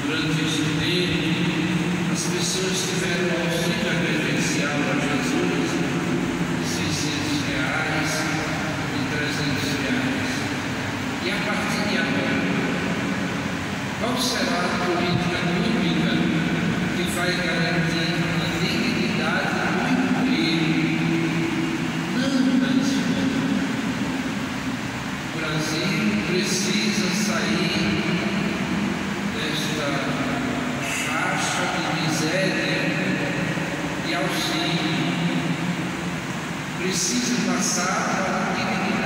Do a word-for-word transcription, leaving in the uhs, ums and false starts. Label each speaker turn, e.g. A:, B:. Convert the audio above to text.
A: durante esse tempo, as pessoas tiveram auxílio emergencial a Jesus de seiscentos reais e trezentos reais. E a partir de agora, qual será a política pública que vai garantir a dignidade do emprego? Não, mas o Brasil precisa sair desta faixa de miséria e auxílio, precisa passar para a dignidade.